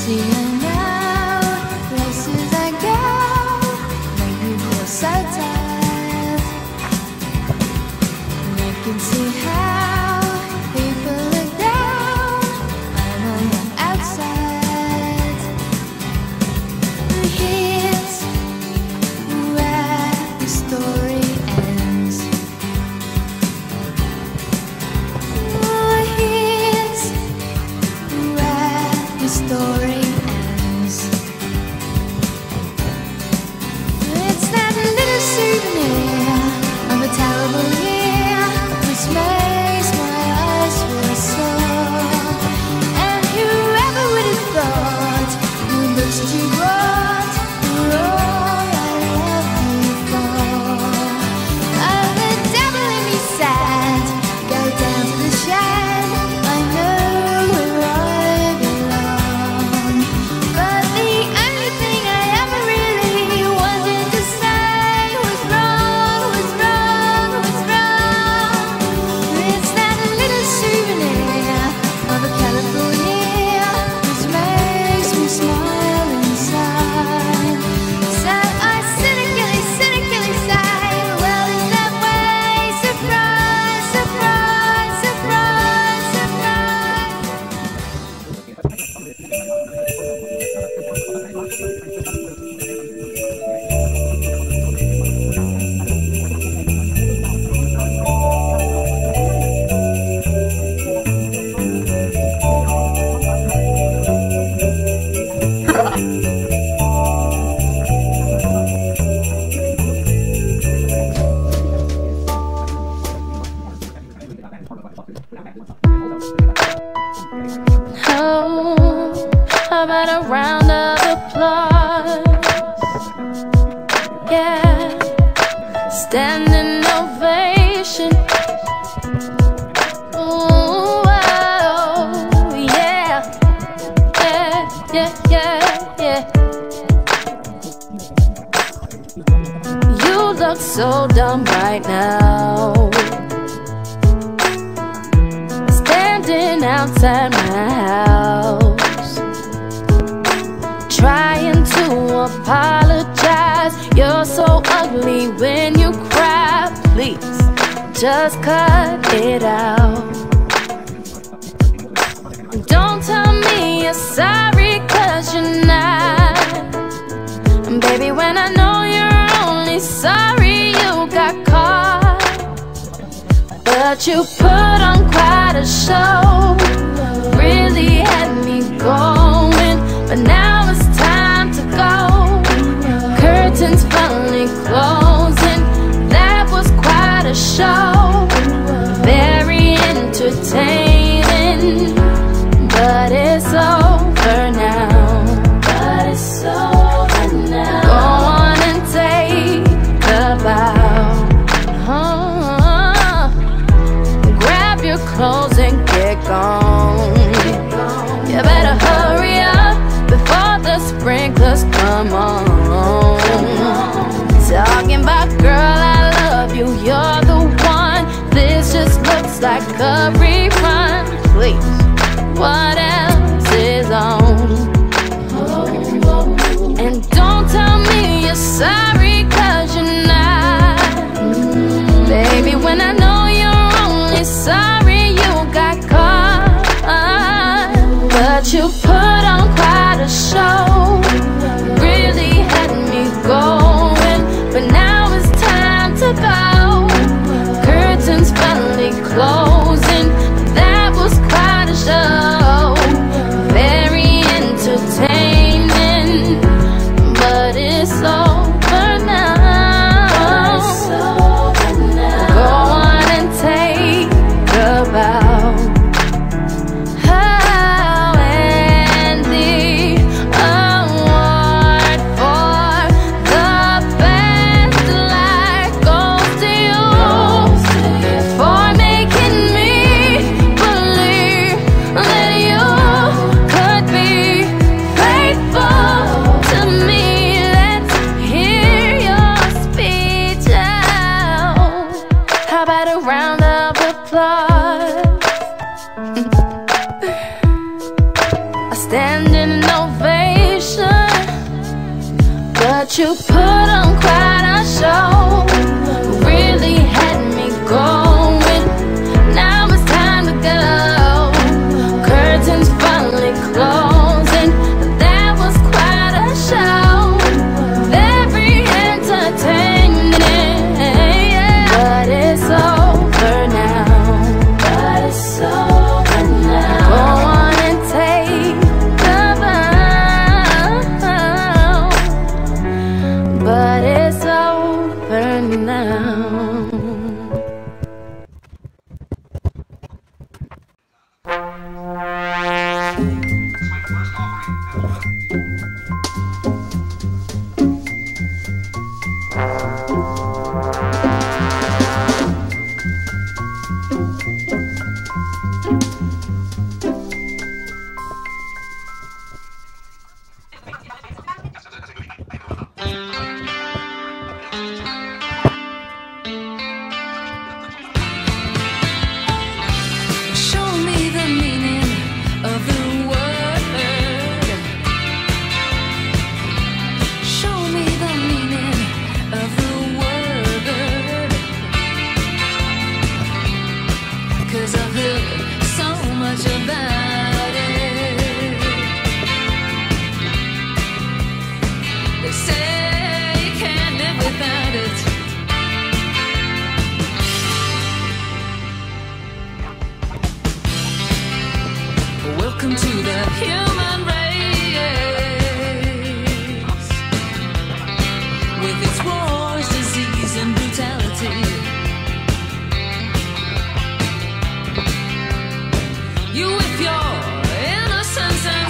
See you now, places I go make me feel so tired. And I can see how people look down. I'm on the outside. And here's where the story ends. Oh, here's where the story ends. It's that little souvenir of a terrible year which makes my eyes feel sore. And whoever would have thought the looks that you brought were all I loved you for. Oh, the devil in me said, go down to the shed, I know where I belong. But the only thing I ever really wanted to say was wrong, was wrong, was wrong. It's that little souvenir of a colorful year which makes me smile inside. So I cynically say, well, is that way? Surprise, surprise, surprise, Oh, how about a round of applause? Yeah, standing ovation. Ooh, oh, yeah, yeah, yeah, yeah, yeah. You look so dumb right now, standing outside my house, trying to apologize. You're so ugly when you cry. Please, just cut it out. Don't tell me you're sorry, 'cause you're not. And baby, when I know you're only sorry you got caught. But you put on quite a show, really had me going. But now it's time to go, curtains finally closing. That was quite a show, very entertaining. But it's over now, but it's over now. Go on and take a bow. Grab your clothes and get gone. You better hurry up before the sprinklers come on. Talking about, girl, I love you, you're the one. This just looks like a rerun. Please, what else is on? And don't tell me you're sorry, 'cause you're not. Baby, when I know you're only sorry you got caught. But you put on quite a show, really had me going. But now it's time to go, curtains finally closing. That was quite a show, very entertaining. But it's over now. Go on and take a bow. Oh, and the standing ovation, but you put on quite a show. Really had me going. Now it's time to go. Curtains finally closing. That was quite a show. Very entertaining, but it's over now. But it's over now. Go on and take the bow. But it's over now. Show me the meaning of the word. Show me the meaning of the word. 'Cause I've heard so much about it. They say you can't live without it. Welcome to the human race, with its wars, disease, and brutality. You with your innocence and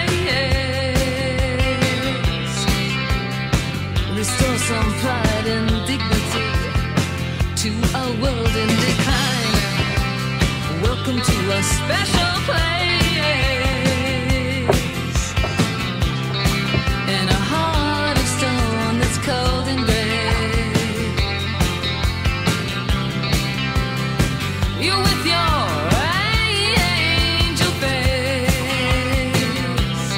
grace, restore some pride and dignity to a world in decline. Welcome to a special place, in a heart of stone that's cold and gray. You with your angel face,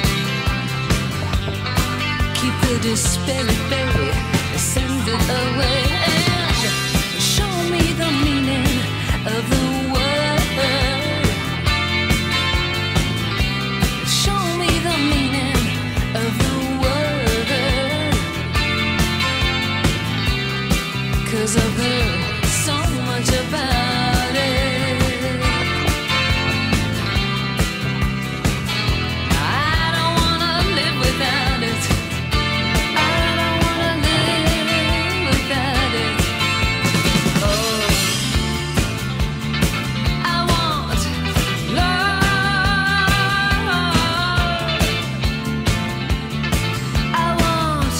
keep the despair at bay, send it away, and show me the meaning of the word. Show me the meaning of the word. 'Cause I've heard so much about it. I don't wanna live without it. I don't wanna live without it. Oh, I want love. I want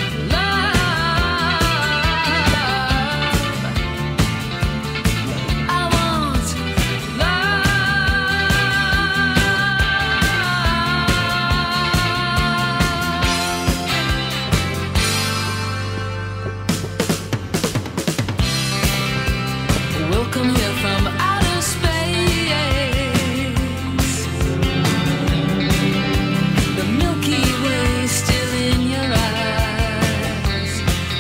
love. I want love. Welcome here from outer space. The Milky Way still in your eyes.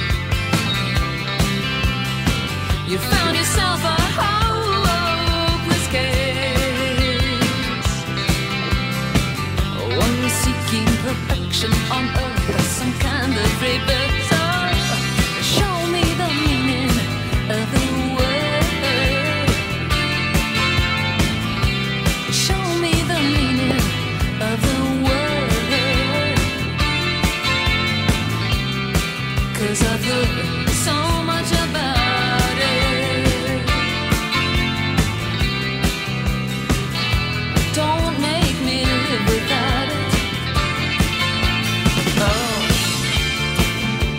You found yourself a hopeless case, one seeking perfection on earth, some kind of rebirth. So show me the meaning of the word. Show me the meaning of the word. 'Cause I've heard so much about it. Don't make me live without it. Oh,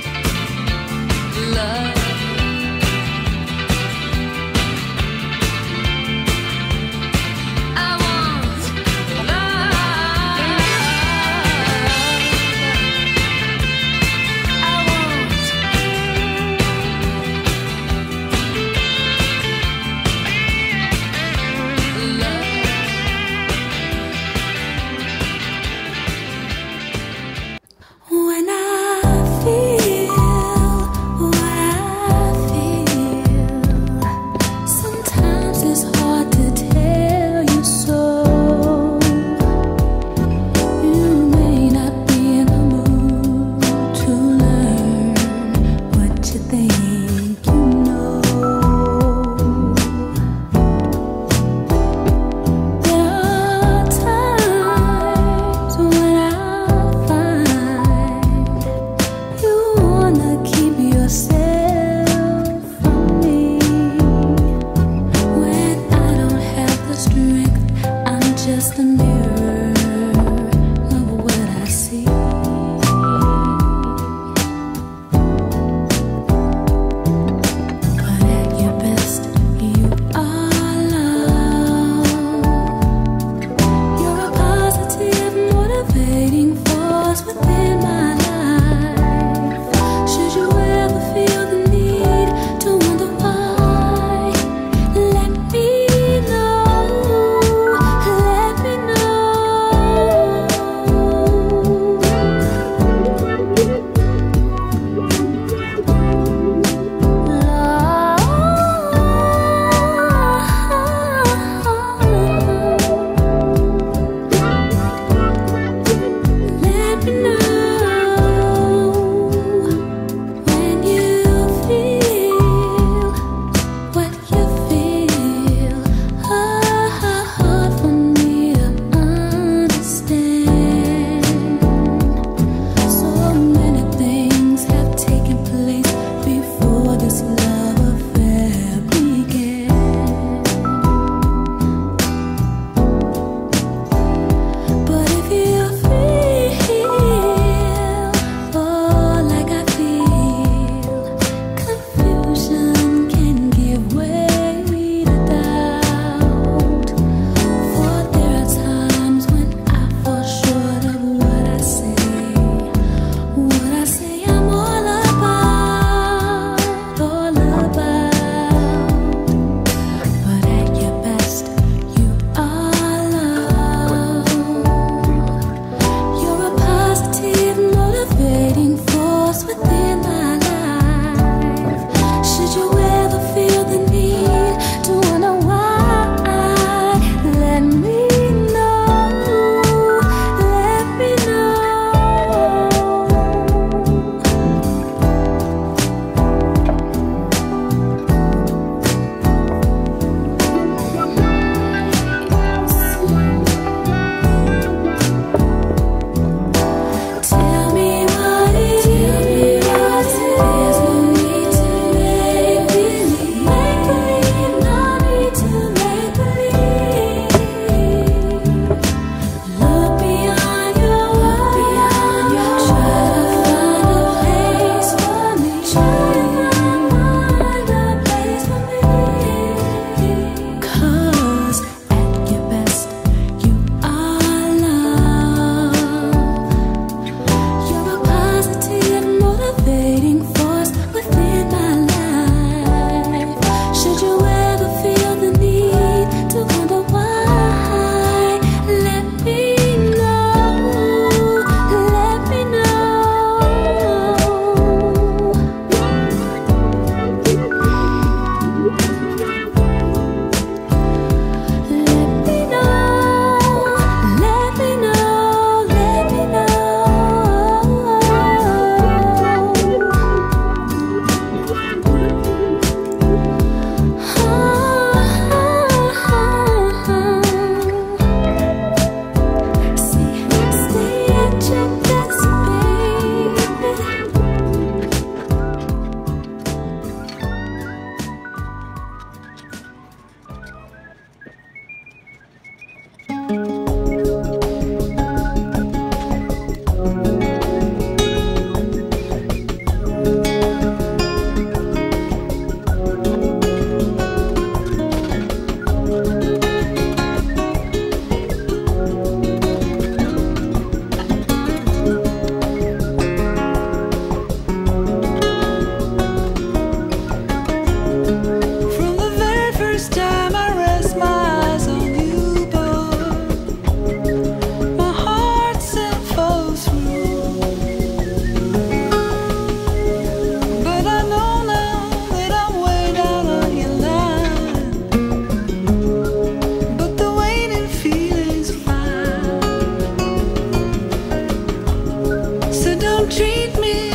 treat me